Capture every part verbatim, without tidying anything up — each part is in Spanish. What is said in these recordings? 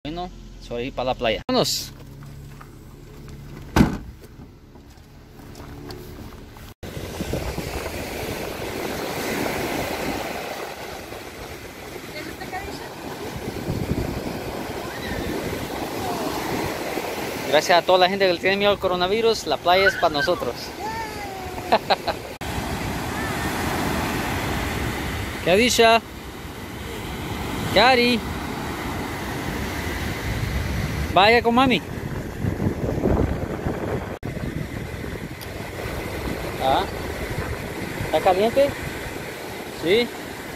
Bueno, soy para la playa. Vámonos. Gracias a toda la gente que le tiene miedo al coronavirus, la playa es para nosotros. Kadisha, Cari, vaya con mami. Ah, ¿está caliente? Sí.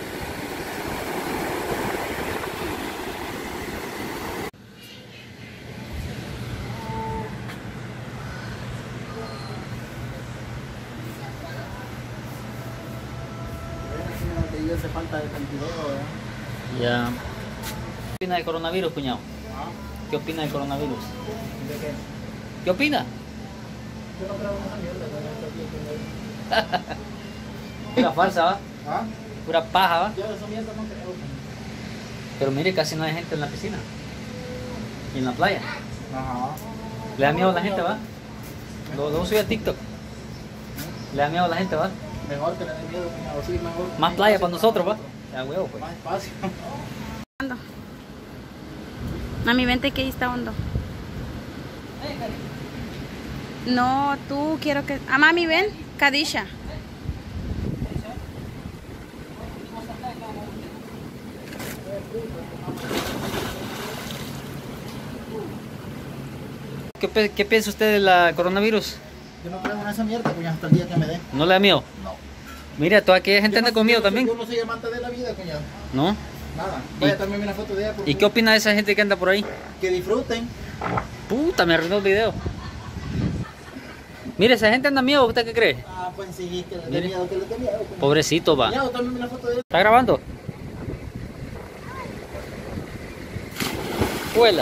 Hace falta de cantidad, Ya. ¿Qué opina del coronavirus, cuñado? ¿Ah? ¿Qué opina del coronavirus? ¿De qué? ¿Qué opina? Yo no creo en esa mierda, ¿no? Pura farsa, ¿va? ¿Ah? Pura paja, ¿va? Yo de esa mierda no creo. Pero mire, casi no hay gente en la piscina. Y en la playa. Ajá. Le da miedo a la gente, ¿va? Lo, lo subí a TikTok. Le da miedo a la gente, ¿va? Mejor que le dé miedo, cuñado. Sí, mejor. Más playa para nosotros, ¿va? Ya, huevo, pues. Más espacio. Mami, vente que ahí está hondo. No, tú quiero que... Ah, mami, ven. Kadisha. ¿Qué, pe- qué piensa usted del coronavirus? Yo no creo en esa mierda, cuñado, hasta el día que me dé. ¿No le da miedo? No. Mira, toda aquella gente Yo anda no- conmigo yo no soy- también. Yo no soy amante de la vida, cuñado. ¿No? Nada. ¿Y- Vaya a tomarme una foto de ella. por ¿Y favor. qué opina de esa gente que anda por ahí? Que disfruten. Puta, me arruinó el video. Mire, esa gente anda miedo, ¿usted qué cree? Ah, pues sí, que le dé Mire. miedo, que le dé miedo. cuñado. Pobrecito, va. Cuñado, tómame una foto de ella. ¿Está grabando? Vuela.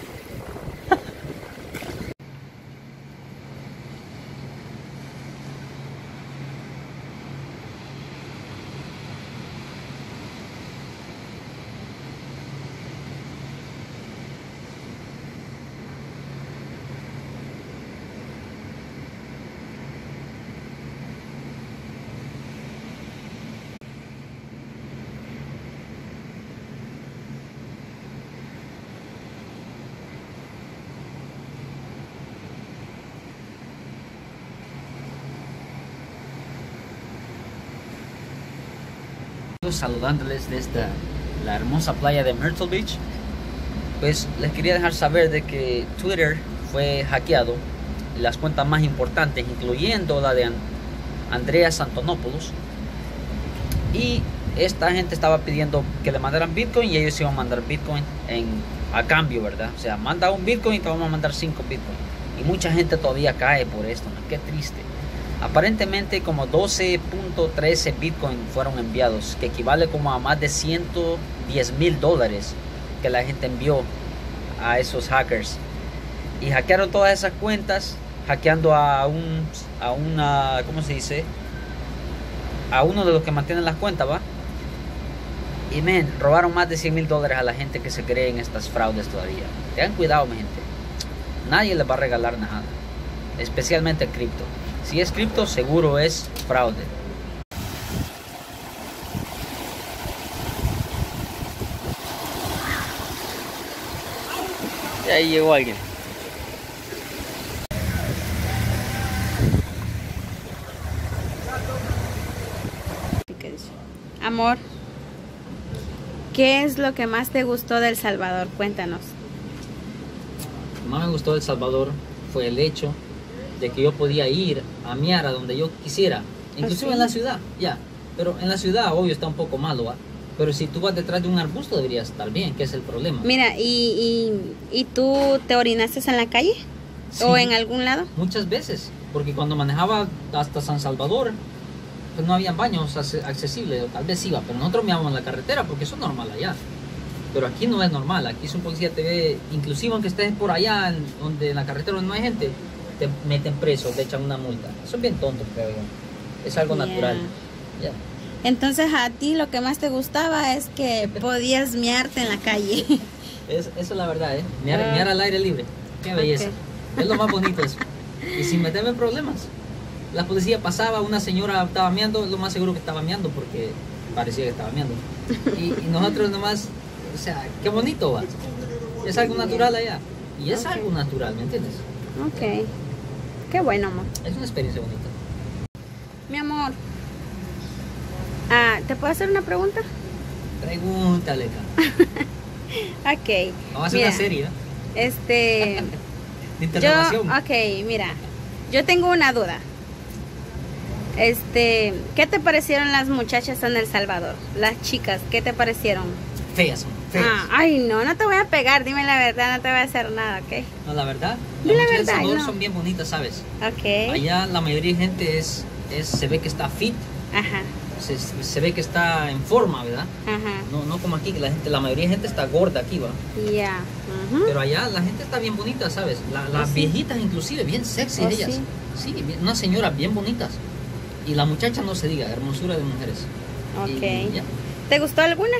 Saludándoles desde la hermosa playa de Myrtle Beach. Pues les quería dejar saber de que Twitter fue hackeado, las cuentas más importantes, incluyendo la de An- Andreas Antonopoulos, y esta gente estaba pidiendo que le mandaran Bitcoin y ellos iban a mandar Bitcoin en, a cambio, ¿verdad? O sea, manda un Bitcoin y te vamos a mandar cinco Bitcoin. Y mucha gente todavía cae por esto, ¿no? Qué triste. Aparentemente como doce punto trece Bitcoin fueron enviados, que equivale como a más de ciento diez mil dólares que la gente envió a esos hackers. Y hackearon todas esas cuentas, hackeando a un, a una, ¿cómo se dice? A uno de los que mantienen las cuentas, ¿va? Y men, robaron más de cien mil dólares a la gente que se cree en estas fraudes todavía. Tengan cuidado, mi gente. Nadie les va a regalar nada, especialmente cripto. Si es cripto, seguro es fraude. Y ahí llegó alguien. Amor, ¿qué es lo que más te gustó de El Salvador? Cuéntanos. Lo que más me gustó de El Salvador fue el hecho de que yo podía ir a miar a donde yo quisiera, inclusive ¿Ah, sí? en la ciudad, ya. Pero en la ciudad, obvio, está un poco malo, ¿va? Pero si tú vas detrás de un arbusto, deberías estar bien, que es el problema. Mira, ¿y, y, y tú te orinaste en la calle? Sí, ¿O en algún lado? muchas veces, porque cuando manejaba hasta San Salvador, pues no había baños ac- accesibles, o tal vez iba, pero nosotros mirábamos en la carretera, porque eso es normal allá. Pero aquí no es normal, aquí si un policía te ve, inclusive aunque estés por allá, en, donde en la carretera donde no hay gente, te meten preso, te echan una multa. Eso es bien tonto, creo yo. Es algo Yeah. natural. Ya. Entonces a ti lo que más te gustaba es que podías miarte en la calle. Es, eso es la verdad, ¿eh? Mirar, Ah. mirar al aire libre. Qué belleza. Ok. Es lo más bonito eso. Y sin meterme en problemas. La policía pasaba, una señora estaba meando, lo más seguro que estaba meando porque parecía que estaba meando. Y, y nosotros nomás, o sea, qué bonito va. Es algo natural allá. Y es Ok. algo natural, ¿me entiendes? Ok. Qué bueno, amor. Es una experiencia bonita. Mi amor. Ah, ¿te puedo hacer una pregunta? Pregúntale, cara. Ok. Vamos a hacer Mira, una serie, ¿eh? Este. De Yo, interrogación. ok, mira. Yo tengo una duda. Este, ¿qué te parecieron las muchachas en El Salvador? Las chicas, ¿qué te parecieron? Feas, son, feas. Ah, ay, no, no te voy a pegar, dime la verdad, no te voy a hacer nada, ¿ok? No, la verdad, Di las la muchachas de El verdad, Salvador no. son bien bonitas, ¿sabes? Ok. Allá la mayoría de gente es, es se ve que está fit, Ajá, se, se ve que está en forma, ¿verdad? ajá. No, no como aquí, que la gente, la mayoría de gente está gorda aquí, va. Ya. ujú. Pero allá la gente está bien bonita, ¿sabes? La- las sí? viejitas inclusive, bien sexy ¿Oh, ellas. sí? Sí, bien- unas señoras bien bonitas. Y la muchacha no se diga, hermosura de mujeres. Ok. Y ya. ¿Te gustó alguna?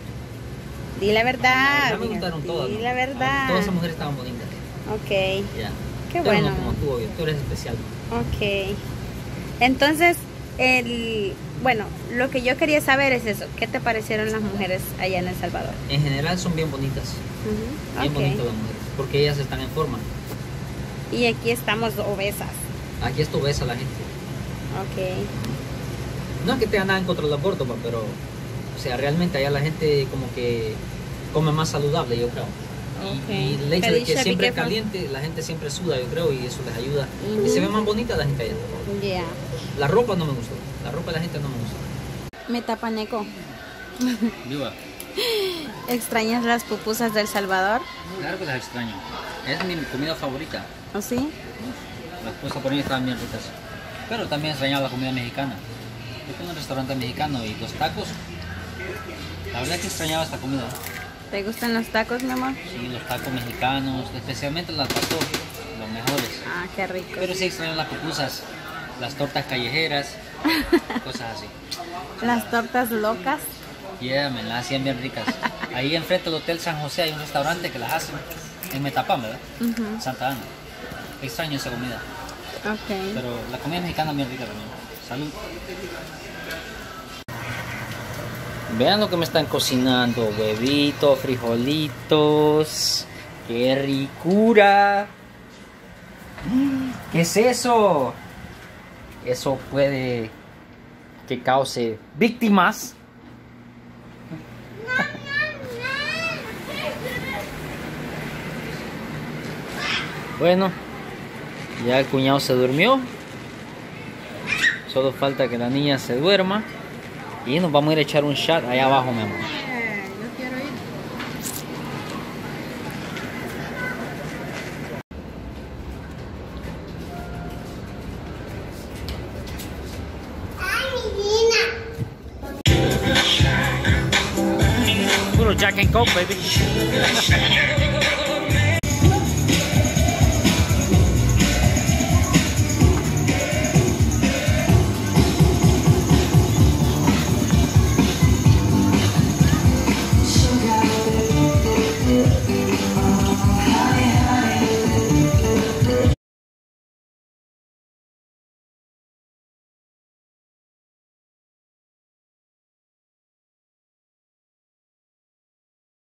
Di la verdad. Ya me mira, gustaron todas. Di ¿no? la verdad. Todas esas mujeres estaban bonitas. Ok, Ya. qué Pero bueno. no como tú, obvio, tú eres especial. Ok. Entonces, el, bueno, lo que yo quería saber es eso. ¿Qué te parecieron las mujeres allá en El Salvador? En general son bien bonitas. Ujú, Bien ok. bonitas las mujeres. Porque ellas están en forma. Y aquí estamos obesas. Aquí esto ves a la gente. Ok. No es que tenga nada en contra de los gordos, pa, pero, o sea, realmente allá la gente como que come más saludable, yo creo. Y, Ok. y el hecho de que Kadisha, siempre be es careful. caliente, la gente siempre suda, yo creo, y eso les ayuda. Y Ujú. se ve más bonita la gente allá. Ya. La ropa no me gustó. La ropa de la gente no me gustó. Me tapa Neko. Viva. ¿Extrañas las pupusas del Salvador? Claro que las extraño. Es mi comida favorita. ¿O sí? Las cosas por ahí estaban bien ricas. Pero también extrañaba la comida mexicana. Yo tengo un restaurante mexicano y los tacos. La verdad que extrañaba esta comida. ¿Te gustan los tacos, mi amor? Sí, los tacos mexicanos, especialmente las tacos, los mejores. Ah, qué rico. Pero sí extraño las pupusas, las tortas callejeras, cosas así. Las tortas locas. Yeah, me las hacían bien ricas. Ahí enfrente del Hotel San José hay un restaurante que las hacen en Metapán, ¿verdad? Ujú, Santa Ana. Extraño esa comida. ok. Pero la comida mexicana es bien rica también. Salud. Vean lo que me están cocinando. Huevitos, frijolitos. ¡Qué ricura! ¿Qué es eso? Eso puede que cause víctimas. Bueno, ya el cuñado se durmió. Solo falta que la niña se duerma. Y nos vamos a ir a echar un shot allá abajo, mi amor. Yo quiero ir. Puro Jack and Coke, baby.